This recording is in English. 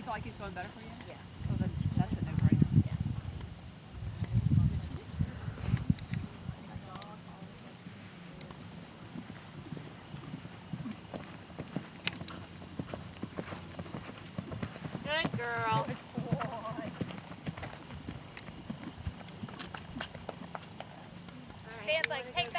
feel like he's going better for you? Yeah. So then that's a no-brainer. Yeah. Good girl. Dan's like, take that.